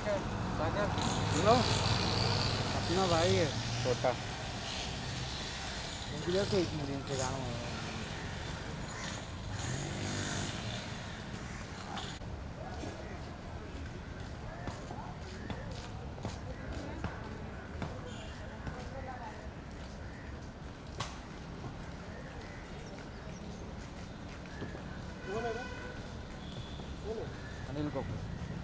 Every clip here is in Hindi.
हेलो, अपना भाई है छोटा। Anil Kapoor.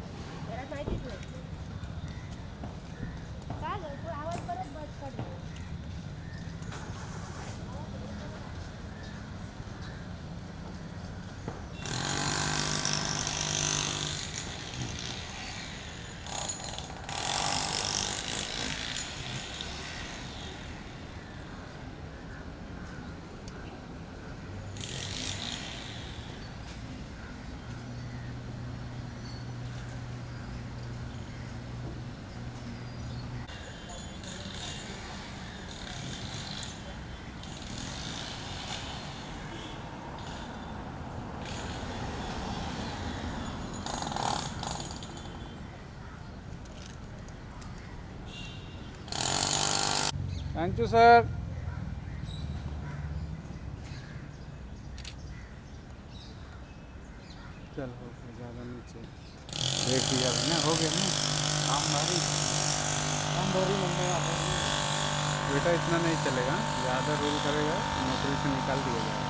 Thank you sir. चल हो गया, ज़्यादा नीचे रेट भी ज़्यादा ना हो गया ना। काम भारी लंबे आता है बेटा, इतना नहीं चलेगा। ज़्यादा रूल करेगा तो नौकरी से निकाल दिया जाएगा।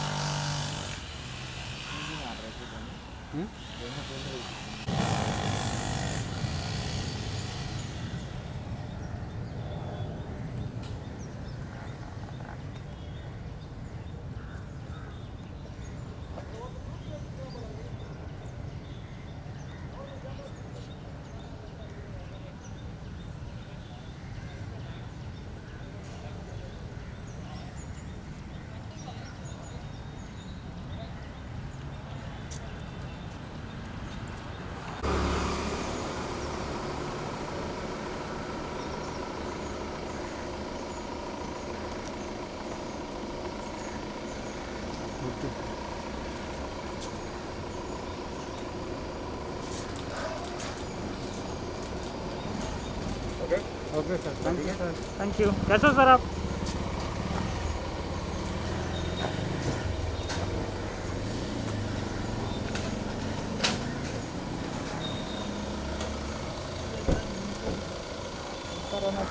Okay sir, thank you sir. Thank you. कैसे हो सर आप?